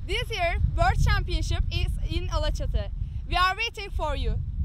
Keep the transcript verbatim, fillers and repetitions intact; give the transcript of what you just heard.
This year, World Championship is in Alaçatı. We are waiting for you.